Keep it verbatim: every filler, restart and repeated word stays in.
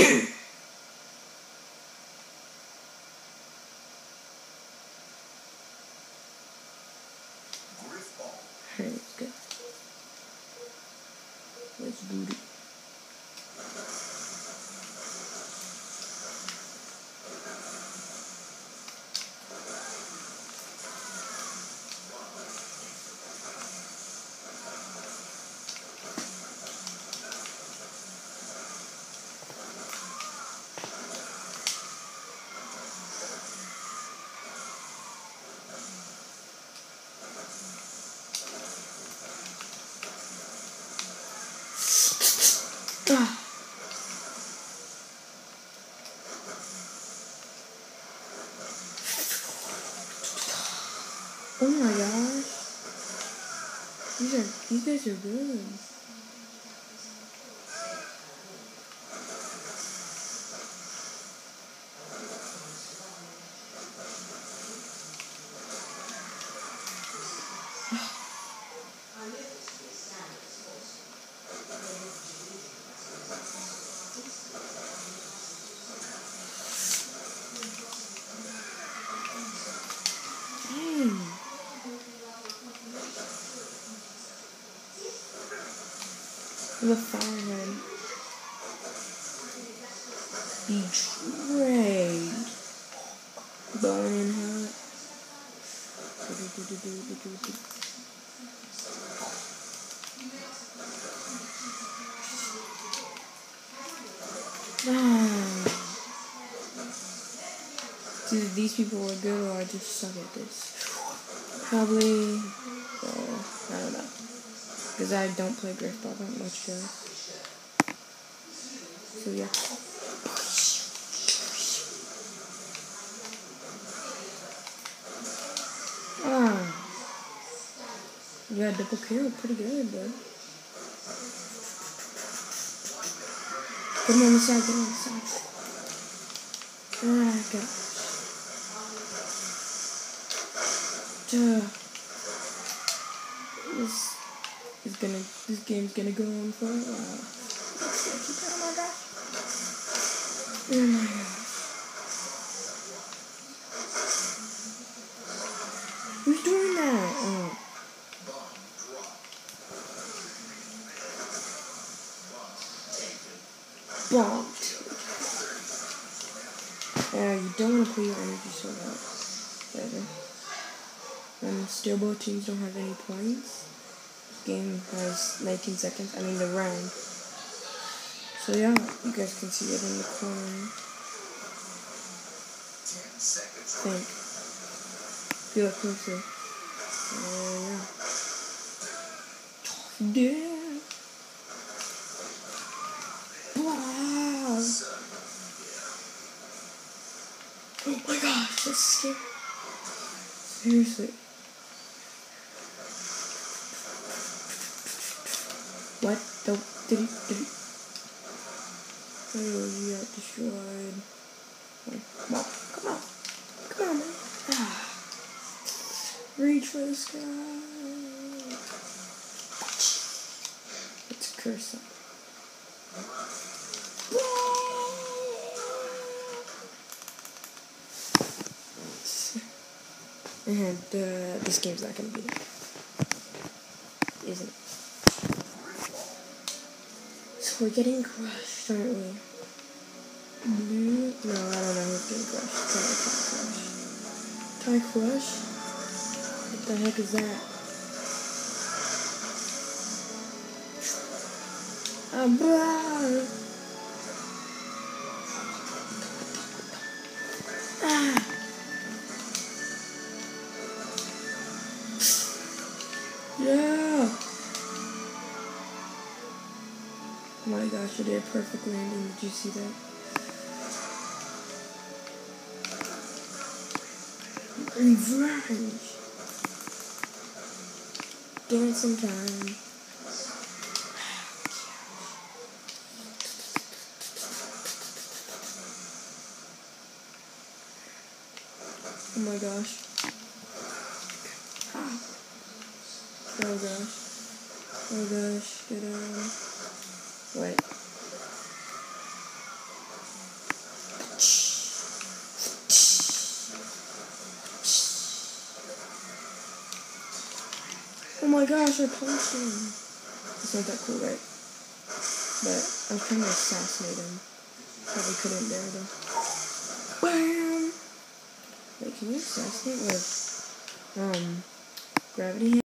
Alright, let's go. Let's boot it. Ah. Oh my gosh. These are these guys are good. Dang. The firehead. Betrayed. Burning hot. Ah. Dude, these people are good or I just suck at this. Probably, uh, I don't know. Because I don't play Griffball that much, guys. So yeah. Ah. Yeah, double kill, pretty good, bud. Get him on the side, get him on the side. Ah, okay. Duh. This is gonna, this game's gonna go on for a while. Oh my gosh. Oh my gosh. Who's doing that? Oh. Bombed. Yeah, you don't want to put your energy so out. Ever. When steelboat teams don't have any points, game has nineteen seconds. I mean the round. So yeah, you guys can see it in the corner. Think. Feel it closer. Uh, yeah. Yeah. Wow. Oh my gosh, that's scary. Seriously. What the did he did he Oh, you got destroyed. Come on, come on, come on, man. Ah. Reach for the sky. Let's curse him. And uh, this game's not gonna be it. Isn't it? So we're getting crushed, aren't we? Blue? No, I don't know who's getting crushed. It's not Ty Crush. Ty Crush? What the heck is that? Ah, blah. Ah. Yeah. Oh my gosh, I did a perfect landing. Did you see that? Revenge. Dancing time. Oh my gosh. Ah. Oh gosh. Oh gosh. Get on. Wait. Oh my gosh, I punched him. It's not that cool, right? But I was trying to assassinate him. Probably couldn't there though. Bam! Wait, can you assassinate with um gravity?